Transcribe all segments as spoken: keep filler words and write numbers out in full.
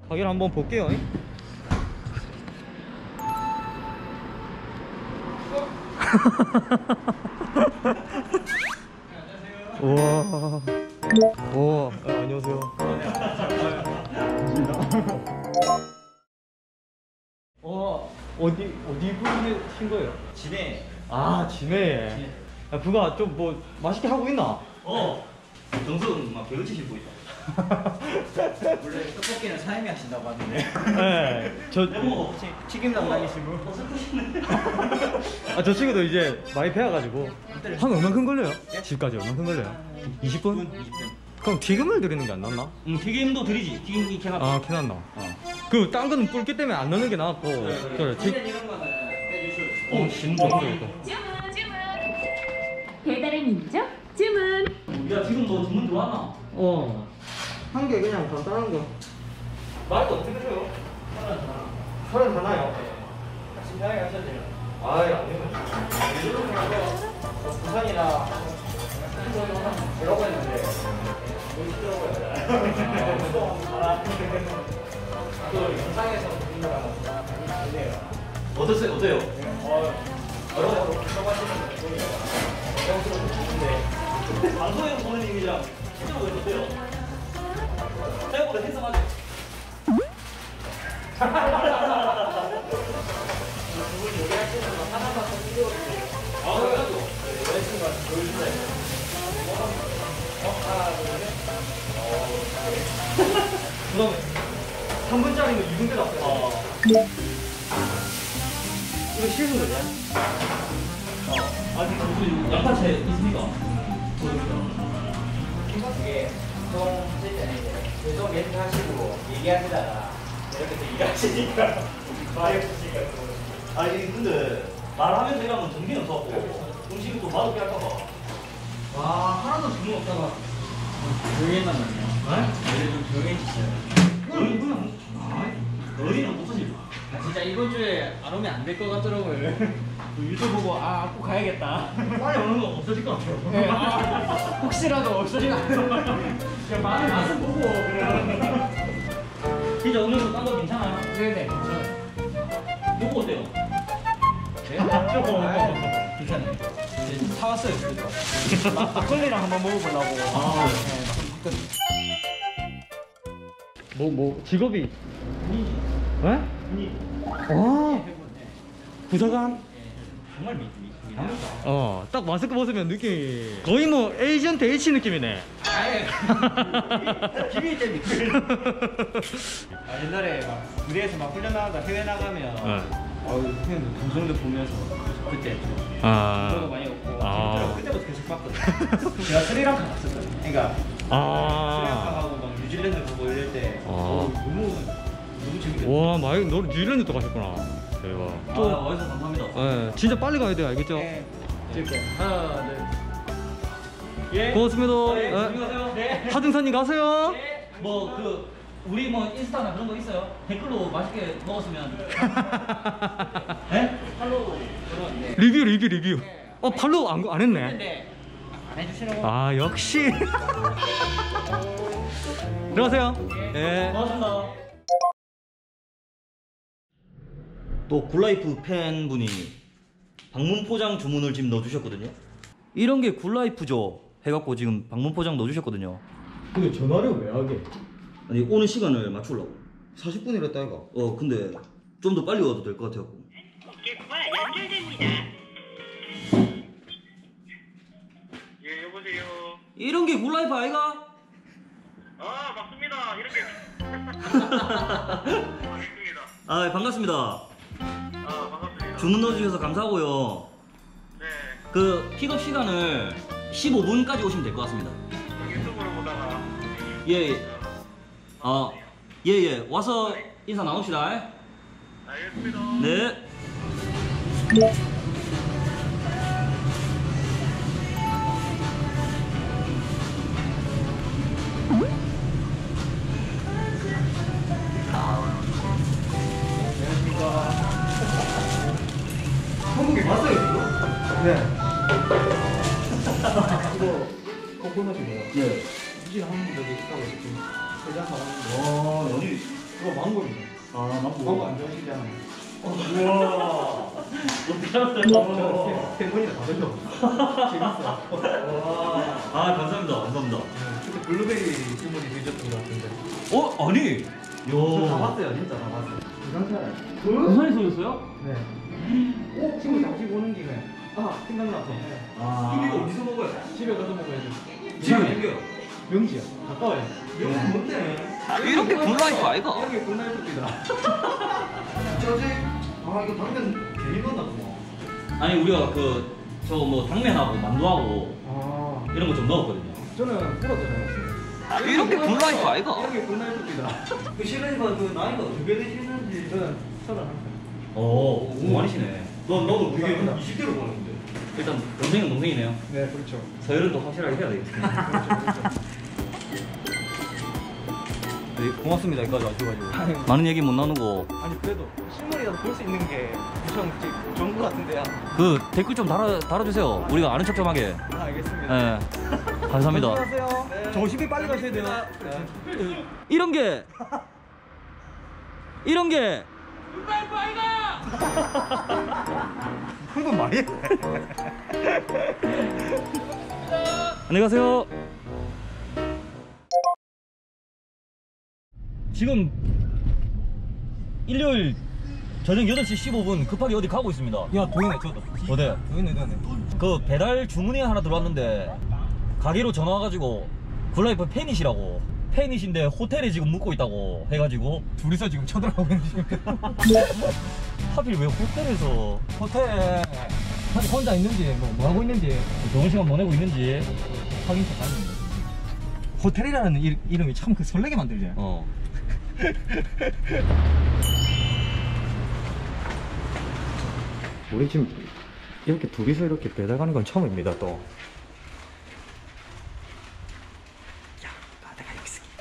가게를 한번 볼게요. 우와. 오, 아, 안녕하세요. 어, 어디 어디 분이신 거예요? 진해. 아, 진해. 아, 그거 좀 뭐 맛있게 하고 있나? 어. 정석은 막 개그치실 보이다. 원래 떡볶이는 사장님이 하신다고 하는데. 네, 저 뭐 튀김 담당이시고. 아, 저 친구도 이제 많이 배워가지고 한 얼마큼 걸려요? 집까지 얼마큼 걸려요? 이십 분? 이십 분. 그럼 튀김을 드리는 게 안 낫나? 응, 튀김도 드리지. 튀김이 캐나. 아, 캐났나? 어. 그 딴 거는 뿔기 때문에 안 넣는 게 나았고. 그래, 튀... 이런 거는 빼주실. 어, 진짜 그래. 주문 주문 배달의 민족 주문. 야, 지금 너 주문 들어왔나? 어. 한 개 그냥 간단한 거. 말도 어떻게 드세요? 서른 하나요? 같이 편하게 하셔도 돼요. 아이, 아니면. 부산이나 이러고 했는데 보이시더라고요. 또 영상에서 보는 거랑 많이 달려요. 어떠세요? 어때요? 여러모로 들어가시는 분들이 영상으로 보는데 방송에서 보는 이미지랑 실제로 보면 어때요? 생각보다 해석하죠? 그분 요리하시는 거 하나만 더 찍어주세요. 아, 그래가지고. 여자친구한테 보여준다 이거. 어? 하나, 둘, 셋. 그 다음에 삼 분짜리는 이 분 빼다 없어요. 어. 이거 칠분 거냐? 어. 아니, 무슨 양파채 있습니까? 이게 보통 하시잖아요. 계속 멘트 하시고 얘기하시다가 이렇게 또 일하시니까 말이 없으니까 또. 아니, 근데 말하면서 일하면 정신이 없어갖고 음식을 또 맛없게 할까봐. 와, 하나도 주문 없다가. 조용히 만났네요. 네? 원래 좀 조용해지셔요. 그럼 그냥, 어린이는 못하지. 아, 진짜 이번 주에 안 오면 안 될 것 같더라고요. 그 유튜브 보고 아, 꼭 가야겠다. 빨리 오는 거 없어질 것 같아요. 네, 아, 혹시라도 없어지면 안 돼요. 그냥 맛을 맛은 보고 그냥. 진짜 오늘도 딴 거 괜찮아요? 네네. 괜찮아요. 요거 어때요? 네? 아, 괜찮아요. 이제 사왔어요, 그래도. 막걸리랑 한번 먹어보려고. 아. 네, 뭐, 뭐, 직업이. 왜? 니 아, 부사관? 정말 미, 미, 미남이다. 어, 딱 마스크 벗으면 느낌이 거의 뭐 에이전트 H 느낌이네. 아예. 비밀 때문에. 아, 옛날에 막 무대에서 막 훈련 나가다 해외 나가면 네. 어우 형님 방송도 보면서 그때 좀 그런 거 아, 많이 없고 아. 그때부터 계속 봤거든요. 제가 스리랑카 갔었거든요. 그러니까 아, 스리랑카하고 막 뉴질랜드 가고 이럴 때 아. 어우, 너무 너무 재밌겠다. 와, 많이, 너 뉴질랜드 또 가셨구나. 대박. 아, 또, 어디서 감사합니다. 예, 진짜 빨리 가야 돼요, 알겠죠? 네. 찍을게요. 하나, 둘. 예. 고맙습니다. 네, 예. 조심히 가세요. 네. 하등산님 가세요. 뭐, 그, 우리 뭐 인스타나 그런 거 있어요? 댓글로 맛있게 먹었으면. 네? 팔로우 그런데. 리뷰, 리뷰, 리뷰. 어, 팔로우 안, 안 했네. 근데 안 해주시는 거. 아, 역시. 들어가세요. 예. 고맙습니다. 또 굴라이프 팬분이 방문 포장 주문을 지금 넣어주셨거든요. 이런 게 굴라이프죠 해갖고 지금 방문 포장 넣어주셨거든요. 근데 전화를 왜 하게? 아니 오는 시간을 맞추려고. 사십 분이랬다, 이거. 어 근데 좀 더 빨리 와도 될 것 같아갖고. 고객과 연결됩니다. 예, 여보세요. 이런 게 굴라이프 아이가? 아, 맞습니다. 이렇게. 반갑습니다. 아 반갑습니다. 아, 반갑습니다. 주문 넣어주셔서 감사하고요. 네, 그 픽업 시간을 십오 분까지 오시면 될 것 같습니다. 유튜브로 보다가. 예, 예. 아, 예, 예. 와서 인사 나눕시다. 알겠습니다. 네. 한국에 봤어요, 이거? 네. 이거 코코넛이네요. 예. 이제 한국 여기 있다고 지금 세장 나왔는데. 와, 연이 이거 망고입니다. 아 망고 망고. 안 좋아하시잖아요. 우와. 어떻게 알았어요? 팬분이랑 다 드셔. 재밌어요. 아 감사합니다. 감사합니다. 그때 블루베리 주문이 드셨던 것 같은데. 어 아니. 저다 요. 봤어요, 진짜 다 봤어요. 부산살. 부산에 쏘셨어요? 네. 오, 친구 잠시 보는 김에. 아, 생각났어. 네. 아. 이거 어디서 먹어요? 집에 가서 먹어야죠. 집에? 여기요. 명지요. 가까워요. 명지 뭔데? 이렇게 굿라이프 아이가? 이렇게 굿라이프입니다. 저지? 아, 이거 당근 괜히 넣었나 보다. 아니 우리가 그 저 뭐 당면하고 만두하고 아, 이런 거 좀 넣었거든요. 저는 풀어서 잘 먹습니다. 이렇게 굿라이프 아이가? 이렇게 굿라이프입니다. 그 실례지만 그 나이가 어떻게 되시는지. 저는 서른 한 살. 오, 오 많이시네. 너 너도 되게 감사합니다. 이십 대로 보는데. 일단 동생은 동생이네요. 네, 그렇죠. 서열은 또 확실하게 해야 되겠다. 그렇죠, 그렇죠. 네, 고맙습니다. 여기까지 와주셔가지고. 많은 얘기 못 나누고 아니, 그래도 실물이라도 볼 수 있는 게 엄청 좋은 것 같은데요. 그 댓글 좀 달아 달아주세요. 우리가 아는 척 좀 하게. 아, 알겠습니다. 네. 감사합니다. 안녕하세요. 네. 조심히 빨리 가셔야 돼요. 네. 이런 게 이런 게 한번 많이 해. 안녕히 가세요. 지금 일요일 저녁 여덟 시 십오 분 급하게 어디 가고 있습니다. 야, 보이네, 저도. 어디? 보이네, 보이네. 그 배달 주문이 하나 들어왔는데 가게로 전화 와가지고 굿라이프 팬이시라고 팬이신데 호텔에 지금 묵고 있다고 해가지고 둘이서 지금 쳐들어가고 있는 중입니다. 하필 왜 호텔에서 호텔에 혼자 있는지, 뭐, 뭐 하고 있는지. 좋은 시간 보내고 있는지 확인 좀 하는 호텔이라는 이, 이름이 참 그 설레게 만들지. 어. 우리 지금 이렇게 둘이서 이렇게 배달 가는 건 처음입니다, 또. 야, 아, 내가 여기 있을게.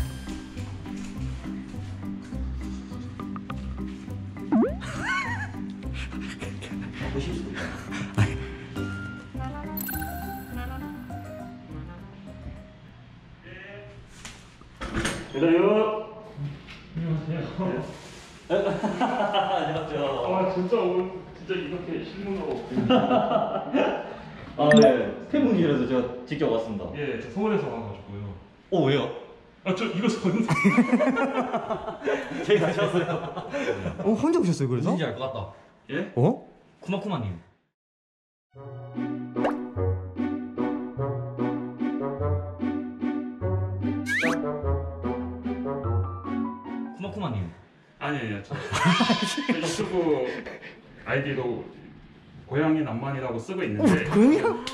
보실 수 있다. 기다려. 안녕하세요. 아 진짜 오늘 진짜 이렇게 실물로. 아, 네. 팬분이라서 제가 직접 왔습니다. 예, 저 서울에서 와가지고요. 오, 왜요? 아 저 이거 전 제가 다시 왔어요. 어, 혼자 오셨어요, 그래서? 누군지 알 것 같다. 예? 어? 쿠마쿠마님. 쿠마쿠마님. 아니 아니요 저, 저 유튜브 아이디로 고양이 낭만이라고 쓰고 있는데. 고양이야?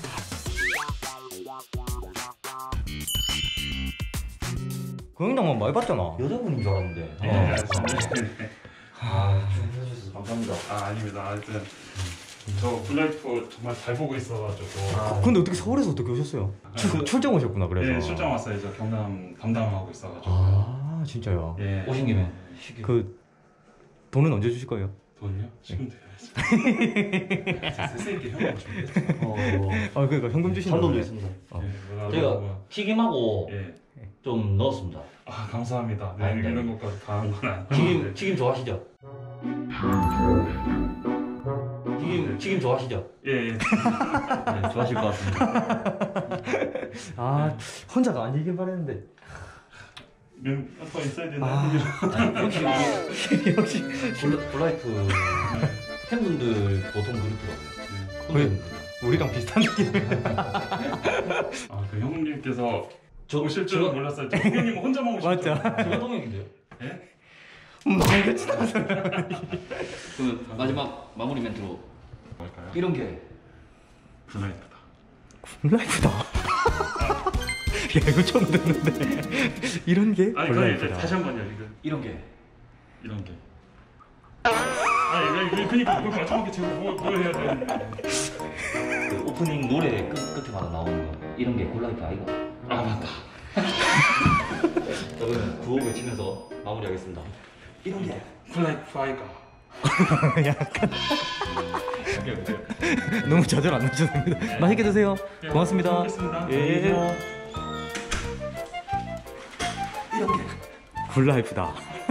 고양이랑만 많이 봤잖아. 여자분인 줄 알았는데. 예, 어. 알겠습니다. 아, 출연해주셔서 감사합니다. 아 아닙니다. 하여튼 저 굿라이프 정말 잘 보고 있어가지고. 아, 근데 어떻게 서울에서 어떻게 오셨어요? 출, 출장 오셨구나, 그래서. 예, 출장 왔어요. 저 경남 담당하고 있어가지고. 아, 진짜요? 예. 오신 김에 시기. 그 돈은 언제 주실 거예요? 돈이요? 지금 돼야지. 세세 있게 형하고 준비했죠. 어, 아, 그러니까 현금 주신다. 잔돈도 그래. 있습니다. 어. 예, 뭐라고 제가 뭐. 튀김하고 예. 좀 넣었습니다. 아 감사합니다. 네, 아, 네. 이런 것까지 다 한 건 아니고. 튀김 튀김 좋아하시죠? 튀김 튀김 좋아하시죠? 예, 예. 네, 좋아하실 것 같습니다. 아, 혼자가 아니길 바랬는데. 면 더 있어야 되나? 아. 아니, 역시 우리 역시. 블라, 블라이프 팬분들 보통 그렇더라고요. 거의 우리랑 비슷한 느낌. 아그 형님께서 저 오실 줄은 제가 몰랐어요. 저 형님 혼자만 오실 맞죠? 줄. 제가 동행인데요. 예? 말같이 나서. 그 마지막 마무리 멘트로 뭘까요? 이런 게 굿라이프다. 굿라이프다. 야, 이거 처음 듣는데. 이런 게 아니 그럼 이제 굿라이프다. 다시 한 번요. 이거 이런 게 이런 게. 아 이거 이거 그러니까 이거 마지막에 제가 뭐, 뭘 해야 되는데. 그 오프닝 노래 끝 끝에마다 나오는 거 이런 게 굿라이프 아이가? 아 맞다. 자, 그러면 구호 외치면서 마무리하겠습니다. 이런 게 굿라이프 아이가. 약간 너무 좌절 안 나셔도 됩니다. 맛있게 드세요. 예, 고맙습니다. 먹겠습니다. 예. 이런 게 굿라이프다.